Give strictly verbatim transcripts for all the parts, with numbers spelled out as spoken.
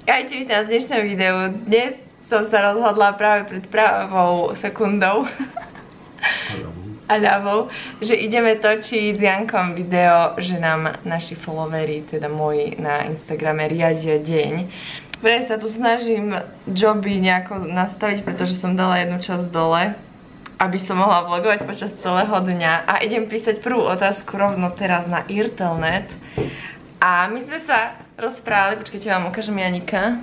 Aj ti vítam z dnešného videu. Dnes som sa rozhodla práve pred pravou sekundou a ľavou, že ideme točiť s Jankom video, že nám naši followery, teda moji na Instagrame, riadia deň. Práve sa tu snažím joby nejako nastaviť, pretože som dala jednu časť dole, aby som mohla vlogovať počas celého dňa. A idem písať prvú otázku rovno teraz na Irtelnet. A my sme sa rozprávali, počkajte, vám ukážem Janika.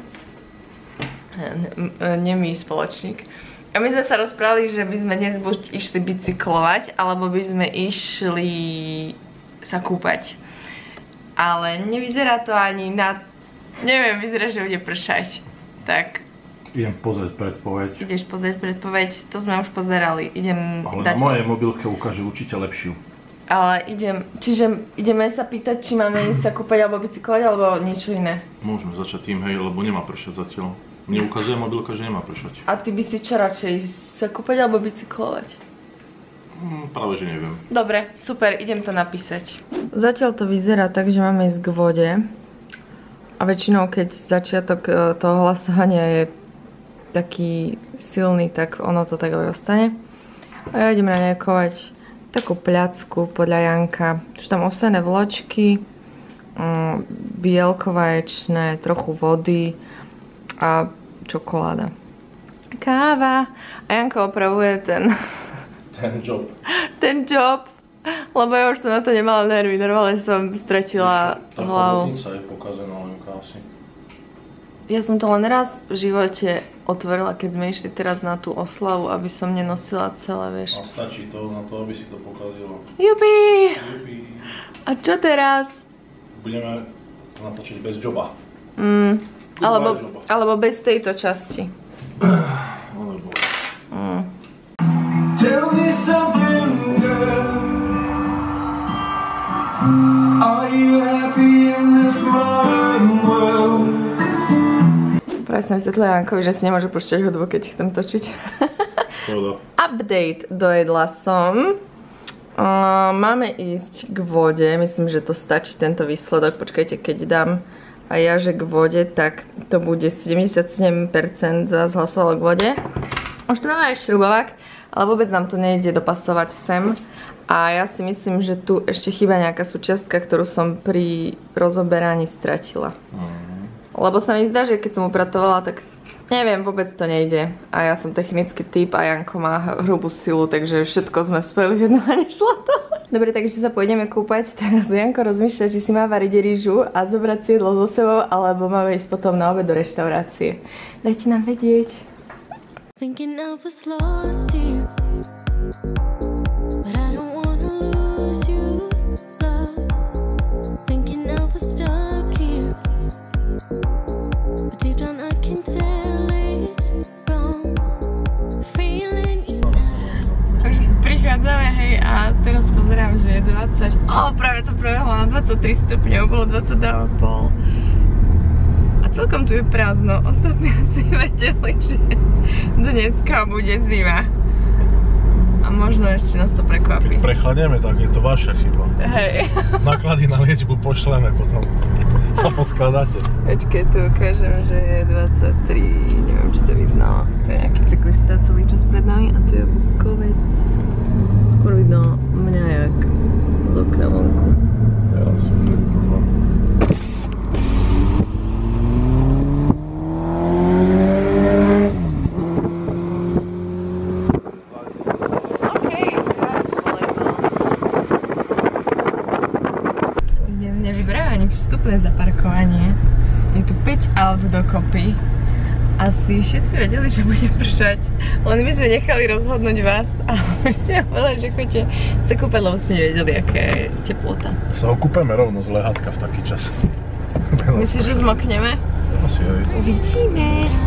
Nemý spoločník. A my sme sa rozprávali, že by sme dnes buď išli bicyklovať, alebo by sme išli sa kúpať. Ale nevyzerá to ani na... Neviem, vyzerá, že bude pršať. Tak... Idem pozrieť predpoveď. Ideš pozrieť predpoveď, to sme už pozerali. Idem Ale dať... na mojej mobilke ukáže určite lepšiu. Ale idem, čiže ideme sa pýtať, či máme ísť sa kúpať alebo bicyklovať, alebo niečo iné. Môžeme začať tým, hej, lebo nemá pršať zatiaľ. Mne ukazuje mobilka, že nemá pršať. A ty by si čo radšej, sa kúpať alebo bicyklovať? Hm, práve, že neviem. Dobre, super, idem to napísať. Zatiaľ to vyzerá tak, že máme ísť k vode. A väčšinou, keď začiatok toho hlasovania je taký silný, tak ono to tak aj ostane. A ja idem raňajkovať takú pľacku podľa Janka. Sú tam ovsené vločky, um, bielko vaječné, trochu vody a čokoláda. Káva. A Janko opravuje ten... Ten job. Ten job. Lebo ja už som na to nemala nervy. Normálne som stratila Ešte, hlavu. Tá chobotnica je pokazená, Lenka, asi. Ja som to len raz v živote otvorila, keď sme išli teraz na tú oslavu, aby som nenosila celé, vieš. A stačí to na to, aby si to pokazilo. Jupi! Jupi. A čo teraz? Budeme natočiť bez joba. Mm, alebo, alebo bez tejto časti. Alebo... Mm. Tell me something, girl. Are you happy in this modern world? Práve som vysvetlila Jankovi, že si nemôže púšťať hudbu, keď chcem točiť. Update. Dojedla som. Uh, máme ísť k vode. Myslím, že to stačí tento výsledok. Počkajte, keď dám a ja, že k vode, tak to bude sedemdesiatsedem percent z vás hlasovalo k vode. Už tu máme aj šrubovák, ale vôbec nám to nejde dopasovať sem. A ja si myslím, že tu ešte chýba nejaká súčiastka, ktorú som pri rozoberaní stratila. Mm. Lebo sa mi zdá, že keď som upratovala, tak neviem, vôbec to nejde. A ja som technický typ a Janko má hrubú silu, takže všetko sme spojili v jedno a nešlo to. Dobre, takže sa pôjdeme kúpať. Teraz Janko rozmýšľa, či si má variť rýžu a zobrať si jedlo so sebou, alebo máme ísť potom na obed do reštaurácie. Dajte nám vedieť. Thinking of a slow steer, but I don't wanna lose you, love. Thinking of a stuck here, but deep down I can tell it's wrong. Feeling you now. Už prichádzame, hej, a teraz pozerám, že je dvadsať. Ó, práve to prebehlo na dvadsaťtri stupňov, bolo dvadsaťdva a pol. A celkom tu je prázdno. Ostatní asi vedeli, že dneska bude zima. A možno ešte nás to prekvapí. Keď prechladneme, tak je to vaša chyba. Hej. Náklady na liečbu pošleme potom. Sa poskladáte. Počkej, tu ukážem, že je dvadsaťtri, neviem, či to vidno. To je nejaký cyklista celý čas pred nami a tu je Bukovec. Skôr vidno mňa jak z okna vonku. Teraz už vstupné zaparkovanie. Je tu päť aut dokopy. Asi všetci vedeli, že bude pršať. Len my sme nechali rozhodnúť vás a my ste povedali, že chodíte sa kúpať, lebo ste nevedeli, aká je teplota. Sa okúpeme rovno z lehátka v taký čas. Myslíš, že zmokneme? Asi aj. Uvidíme.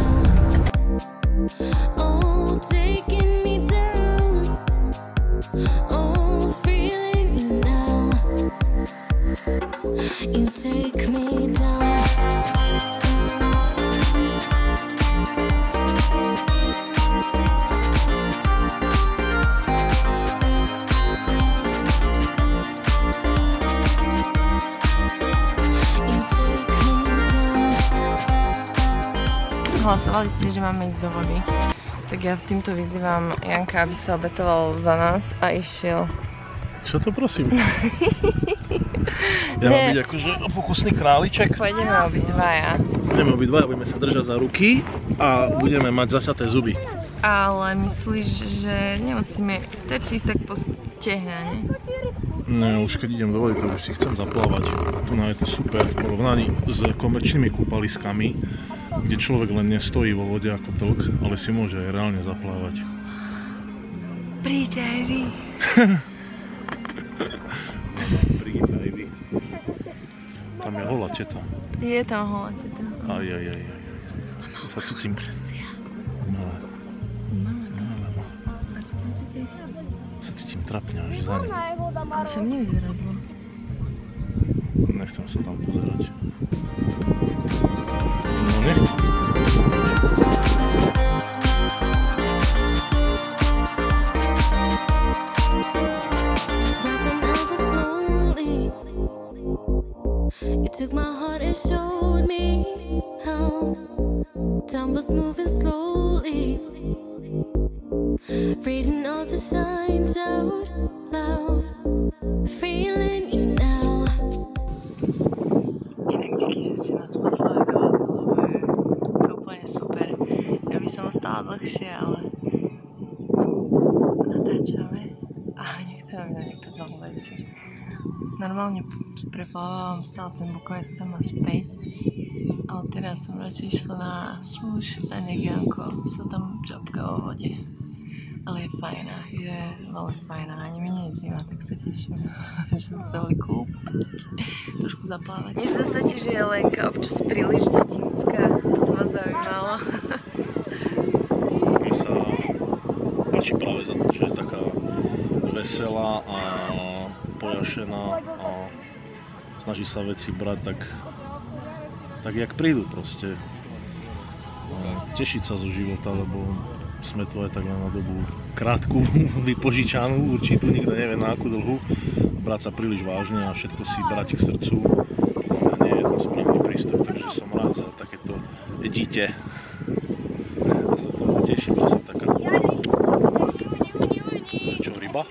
You take me down. You take me down. hlasovali ste, že máme ísť do vody. Tak ja v týmto vyzývam Janka, aby sa obetoval za nás a išiel. Čo to prosím? Ja mám byť akože pokusný králiček. Pôjdeme obidvaja. Budeme obidvaja, budeme sa držať za ruky a budeme mať zašaté zuby. Ale myslíš, že nemusíme, stačí ísť tak po stehna, ne? Ne, už keď idem do vody, to už si chcem zaplávať. Tu je to super v porovnaní s komerčnými kúpaliskami, kde človek len nestojí vo vode ako tlk, ale si môže aj reálne zaplávať. Príď aj vy. Príď aj vy. Tam je holá teta. Je tam holá teta. Aj, aj, aj, aj. Tu sa cítim. Malé. Malé. A čo sa cítiš? Sa cítim trapne až za ním. Ale však nevyzerá zlo. Nechcem sa tam pozerať. No nechcem. You took my heart and showed me how time was moving slowly, reading all the signs out loud, feeling you now. Inak díky, že ste nás posledovali, lebo je to úplne super. Ja by som ostala dlhšie, ale natáčame a nechcem, aby nám niekto dal veci. Normálne preplávam stále ten Bukovec tam a späť, ale teraz som radšej išla na súš a nech Janko sa tam čapka vo vode. Ale je fajná, je veľmi fajná, ani mi nie je zima, tak sa teším, že sa sa boli kúpať, trošku zaplávať. Myslím sa ti, že je Lenka občas príliš detinská, to ma zaujímalo. Mne sa páči práve za to, že je taká veselá a pojašená a snaží sa veci brať tak, tak jak prídu proste. Tešiť sa zo života, lebo sme tu aj tak na dobu krátku, vypožičanú, určitú, nikto nevie na akú dlhú. Brať sa príliš vážne a všetko si brať k srdcu, to nie je ten správny prístup, takže som rád za takéto dieťa. Ja sa tomu teším, že som taká... Čo, ryba?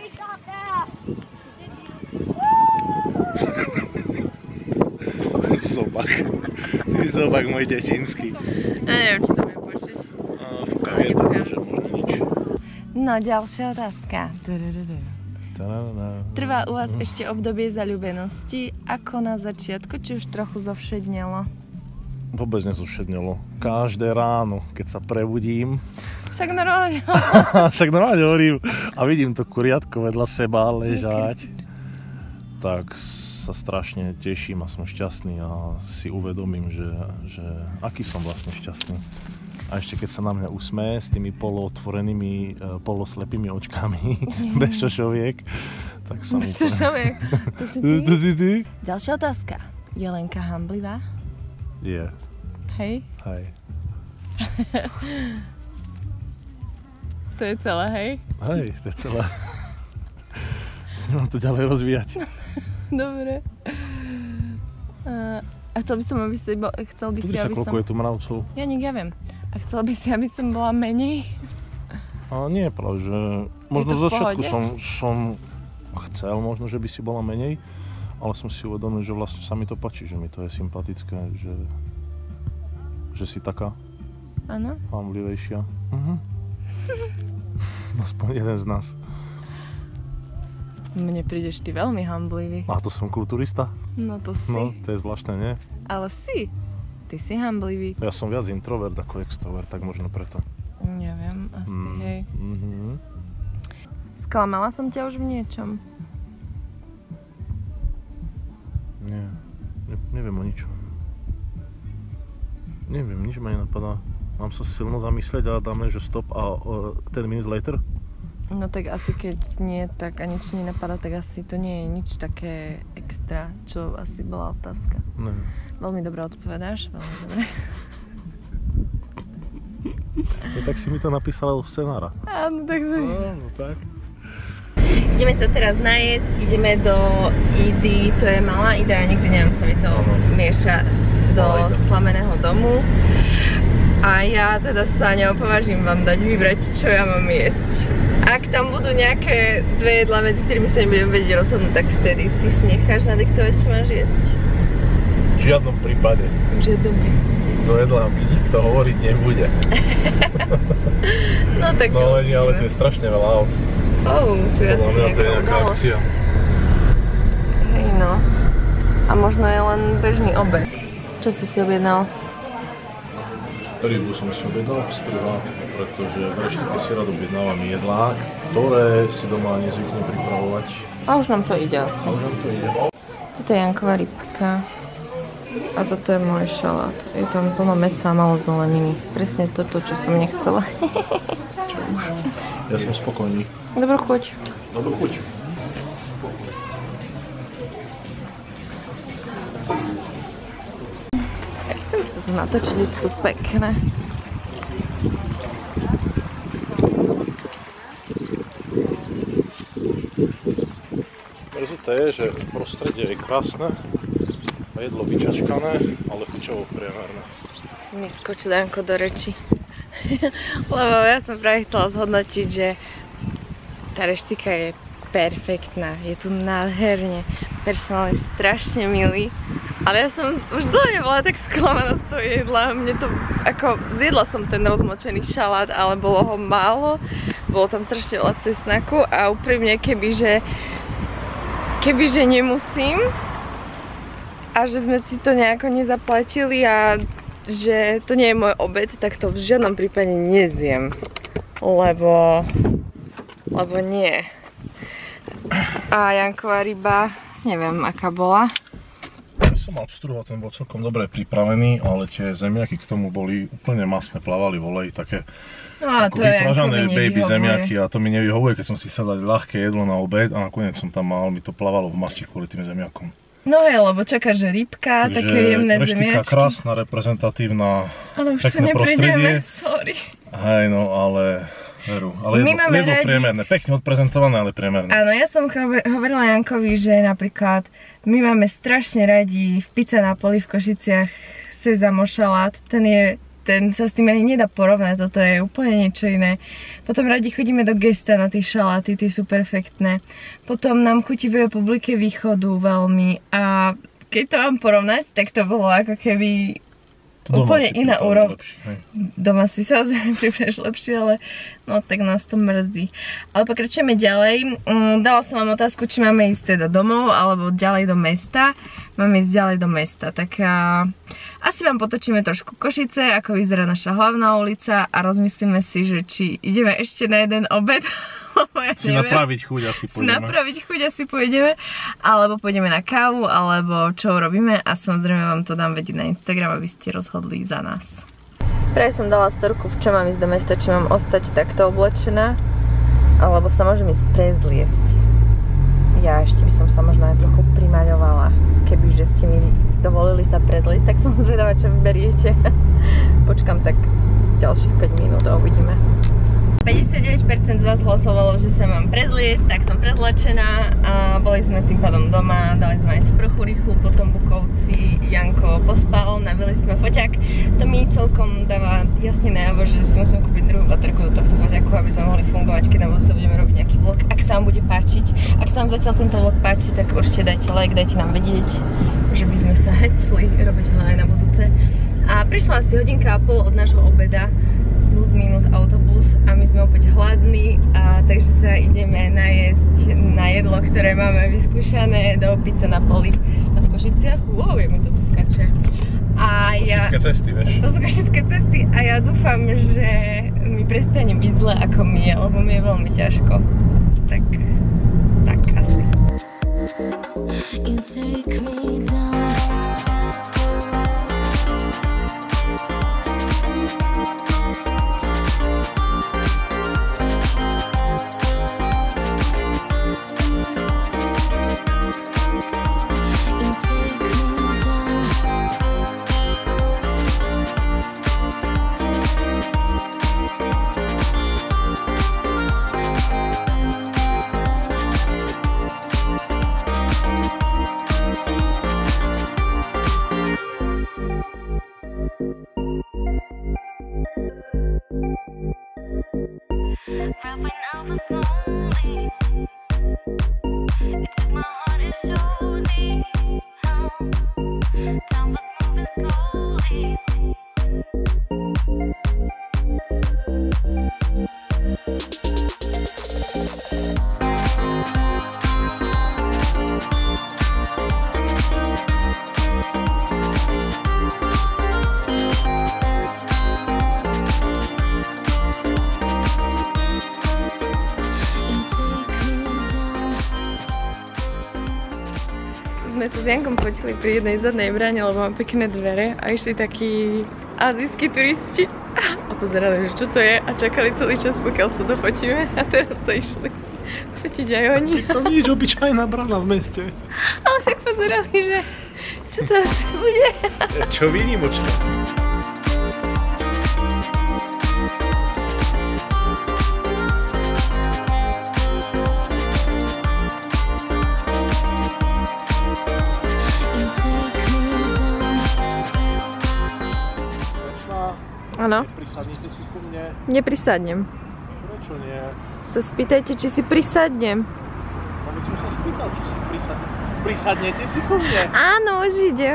Zobak. Ty zobak môj detinský. Ja neviem, či to bude počuť. Fúka vietor, že možno nič. No, ďalšia otázka. Trvá u vás ešte obdobie zaľúbenosti, ako na začiatku, či už trochu zovšednelo? Vôbec nezovšednelo. Každé ráno, keď sa prebudím. Však normálne. Však normálne hovorím a vidím to kuriatko vedľa seba ležať. Tak sa strašne teším a som šťastný a si uvedomím, že, že aký som vlastne šťastný. A ešte keď sa na mňa usmeje s tými polootvorenými, poloslepými očkami, bez čošoviek, tak som... Bez čošoviek? To si ty? Ďalšia otázka. Je Lenka hanblivá? Je. Hej? Hej. To je celé, hej? Hej, to je celé. Nemám to ďalej rozvíjať. Dobre. A chcel by som, aby si... Bo, chcel by si, sa, aby koľko som... je tu mravcov. Janík, ja viem. A chcel by si, aby som bola menej? A nie je pravda, že... Možno z začiatku som, som chcel, možno, že by si bola menej, ale som si uvedomil, že vlastne sa mi to páči, že mi to je sympatické, že... Že si taká... Áno? Hamblivejšia. Mhm. Aspoň jeden z nás. Mne prídeš ty veľmi hamblivý. A to som kulturista? No to si. No, to je zvláštne, nie? Ale si. Ty si hamblivý. Ja som viac introvert ako extrovert, tak možno preto. Neviem, asi, mm. hej. Mm-hmm. Sklamala som ťa už v niečom? Nie. Ne, neviem o ničom. Neviem, nič ma nenapadá. Mám sa silno zamyslieť a dáme, že stop a uh, ten minutes later? No tak asi keď nie, tak a nič nenapadá, tak asi to nie je nič také extra, čo asi bola otázka. Ne. Veľmi dobre odpovedáš, veľmi dobre. No tak si mi to napísala do scenára. Áno, tak sa... Áno, tak. Ideme sa teraz najesť, ideme do Idy, to je malá Ida, ja nikdy neviem, sa mi to mieša do slameného domu. A ja teda sa neopovážim vám dať vybrať, čo ja mám jesť. Ak tam budú nejaké dve jedlá, medzi ktorými sa nebudem vedieť rozhodnúť, tak vtedy ty si necháš nadiktovať, čo máš jesť? V žiadnom prípade. V žiadnom prípade. Do jedla mi nikto hovoriť nebude. No tak no ale nie, ale to je strašne veľa aut. Oh, tu je asi nejaká, to je nejaká akcia. Hej no. A možno je len bežný obed. Čo si si objednal? Rybu som si objednal pstrva, pretože v reštike si rád objednávam jedlá, ktoré si doma nezvyknem pripravovať. A už nám to ide asi. A už nám to ide. Toto je Janková rybka. A toto je môj šalát. Je tam plno mäsa a malo zeleniny. Presne toto, čo som nechcela. Čo už? Ja som spokojný. Dobrú chuť. Dobrú chuť. Chcem si toto natočiť, je to tu pekné. Mrzité je, že prostredie je krásne a jedlo vyčačkané, ale chuťovo priemerné. Si mi skočil Janko do reči. Lebo ja som práve chcela zhodnotiť, že tá reštika je perfektná, je tu nádherne, personál je strašne milý. Ale ja som už dlho nebola tak sklamaná z toho jedla. Mne to, ako, zjedla som ten rozmočený šalát, ale bolo ho málo. Bolo tam strašne veľa cesnaku a úprimne, kebyže, kebyže nemusím a že sme si to nejako nezaplatili a že to nie je môj obed, tak to v žiadnom prípade nezjem. Lebo, lebo nie. A Janková ryba, neviem aká bola. Ja som mal pstrhu a ten bol celkom dobre pripravený, ale tie zemiaky k tomu boli úplne masné, plávali v oleji, také no, ako vypražané baby zemiaky a to mi nevyhovuje, keď som si chcel dať ľahké jedlo na obed a nakoniec som tam mal, mi to plávalo v masti kvôli tým zemiakom. No hej, lebo čakáš, že rybka, takže také jemné zemiačky. Reštika krásna, reprezentatívna, ale už pekné prostredie. Sorry. Hej, no ale... Veru, ale My jedlo, máme jedlo radi... priemerné, pekne odprezentované, ale priemerné. Áno, ja som hovorila Jankovi, že napríklad my máme strašne radi v Pizza Napoli v Košiciach sezamo šalát. Ten je, ten sa s tým ani nedá porovnať, toto je úplne niečo iné. Potom radi chodíme do Gesta na tie šaláty, tie sú perfektné. Potom nám chutí v Republike Východu veľmi a keď to mám porovnať, tak to bolo ako keby úplne iná úroveň. Doma si samozrejme pripravíš lepšie, ale no tak nás to mrzí. Ale pokračujeme ďalej. Dala som vám otázku, či máme ísť teda domov alebo ďalej do mesta. Máme ísť ďalej do mesta, tak a, asi vám potočíme trošku Košice, ako vyzerá naša hlavná ulica a rozmyslíme si, že či ideme ešte na jeden obed, lebo ja si neviem. napraviť chuť asi pôjdeme. Si napraviť chuť asi pôjdeme, alebo pôjdeme na kávu, alebo čo urobíme a samozrejme vám to dám vedieť na Instagram, aby ste rozhodli za nás. Práve som dala storku, v čom mám ísť do mesta, či mám ostať takto oblečená, alebo sa môžem ísť prezliesť. Ja ešte by som sa možno aj trochu primaľovala, kebyže ste mi dovolili sa prezliesť, tak som zvedavá, čo vyberiete. Počkam tak ďalších päť minút a uvidíme. päťdesiatdeväť percent z vás hlasovalo, že sa mám prezliesť, tak som prezlečená a boli sme tým pádom doma, dali sme aj sprchu rýchlu, potom Bukovci, Janko pospal, nabili sme foťák. To mi celkom dáva jasne najavo, že si musím kúpiť druhú baterku do tohto foťaku, aby sme mohli fungovať, keď nám sa budeme robiť nejaký vlog. Ak sa vám bude páčiť, ak sa vám zatiaľ tento vlog páči, tak určite dajte like, dajte nám vedieť, že by sme sa hecli robiť ho aj na budúce. A prišla asi hodinka a pol od nášho obeda, plus minus autobus a my sme opäť hladní, a takže sa ideme najesť na jedlo, ktoré máme vyskúšané do Pizza Napoli a v Košiciach. Wow, je mi to tu skače. A ja, košické cesty, vieš. To sú košické cesty a ja dúfam, že mi prestane byť zle ako mi je, lebo mi je veľmi ťažko. Tak, tak asi. You take me down. s Jankom fotili pri jednej zadnej bráne, lebo mám pekné dvere a išli takí azijskí turisti a pozerali, že čo to je a čakali celý čas, pokiaľ sa to fotíme a teraz sa išli fotiť aj oni. To nič, obyčajná brána v meste. Ale tak pozerali, že čo to asi bude. Čo výnimočné. Áno. Prisadnite si ku mne. Neprisadnem. Prečo nie? Sa spýtajte, či si prisadnem. No veď som sa spýtal, či si prisadne. Prisadnete si ku mne? Áno, už ide.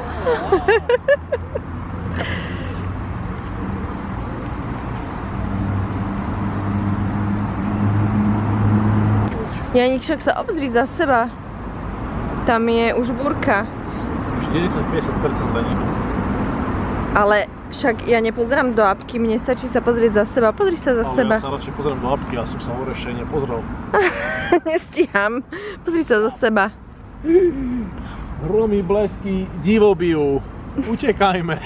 Janík, však sa obzri za seba. Tam je už búrka. štyridsať až päťdesiat percent lení. Ale však ja nepozerám do apky, mne stačí sa pozrieť za seba. Pozri sa za Ale seba. ja sa radšej pozriem do apky, ja som sa hore ešte nepozrel. Nestíham. Pozri sa za seba. Hromy, blesky, divobijú. Utekajme.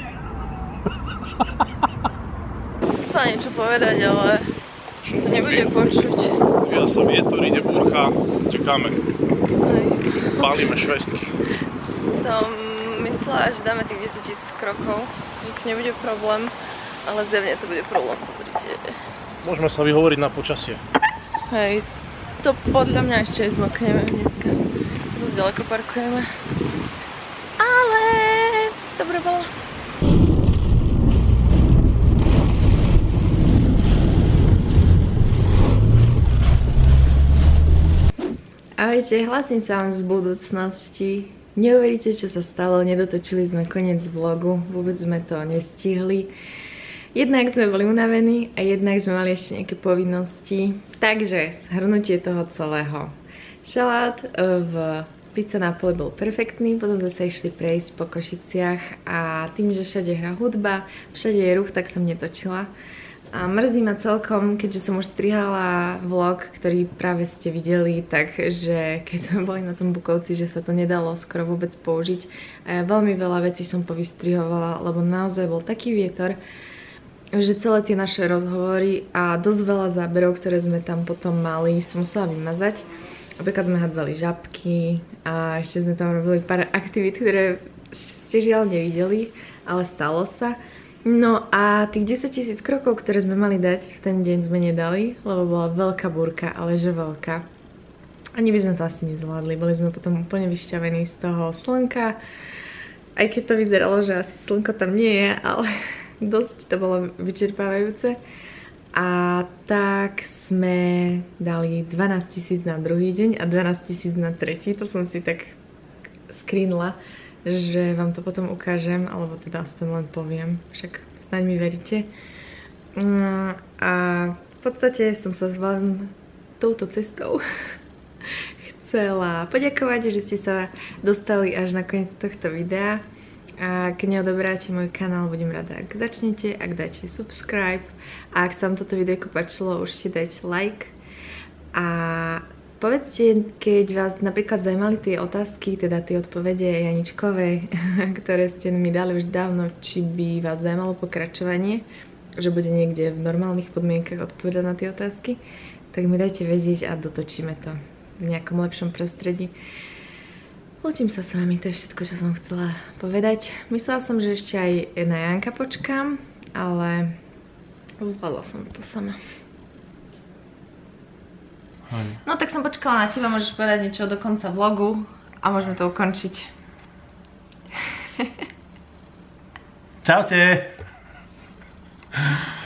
Chcela niečo povedať, ale to nebude počuť. Ja sa vietor, ide búrka, čakáme. Pálime švestky. Som myslela, že dáme tých desaťtisíc krokov, že to nebude problém, ale zjavne to bude problém. Pozrite. Môžeme sa vyhovoriť na počasie. Hej, to podľa mňa ešte aj zmokneme dneska. Dosť ďaleko parkujeme. Ale dobre bolo. Ahojte, hlasím sa vám z budúcnosti. Neuveríte, čo sa stalo, nedotočili sme koniec vlogu, vôbec sme to nestihli. Jednak sme boli unavení a jednak sme mali ešte nejaké povinnosti. Takže, zhrnutie toho celého. Šalát v Pizza na pole bol perfektný, potom sme sa išli prejsť po Košiciach a tým, že všade hrá hudba, všade je ruch, tak som netočila. A mrzí ma celkom, keďže som už strihala vlog, ktorý práve ste videli, takže keď sme boli na tom Bukovci, že sa to nedalo skoro vôbec použiť. A ja veľmi veľa vecí som povystrihovala, lebo naozaj bol taký vietor, že celé tie naše rozhovory a dosť veľa záberov, ktoré sme tam potom mali, som musela vymazať. Napríklad sme hádzali žabky a ešte sme tam robili pár aktivít, ktoré ste žiaľ nevideli, ale stalo sa. No a tých desaťtisíc krokov, ktoré sme mali dať, v ten deň sme nedali, lebo bola veľká búrka, ale že veľká. Ani by sme to asi nezvládli, boli sme potom úplne vyšťavení z toho slnka. Aj keď to vyzeralo, že asi slnko tam nie je, ale dosť to bolo vyčerpávajúce. A tak sme dali dvanásť tisíc na druhý deň a dvanásť tisíc na tretí. To som si tak screenla, že vám to potom ukážem, alebo teda aspoň len poviem, však snáď mi veríte. No, a v podstate som sa s vám touto cestou chcela poďakovať, že ste sa dostali až na koniec tohto videa. A keď neodoberáte môj kanál, budem rada, ak začnete, ak dáte subscribe a ak sa vám toto videjko páčilo, určite dajte like. A povedzte, keď vás napríklad zaujímali tie otázky, teda tie odpovede Janičkovej, ktoré ste mi dali už dávno, či by vás zaujímalo pokračovanie, že bude niekde v normálnych podmienkach odpovedať na tie otázky, tak mi dajte vedieť a dotočíme to v nejakom lepšom prostredí. Lúčim sa s vami, to je všetko, čo som chcela povedať. Myslela som, že ešte aj na Janka počkám, ale zvládla som to sama. Hej. No tak som počkala na teba, môžeš povedať niečo do konca vlogu a môžeme to ukončiť. Čaute!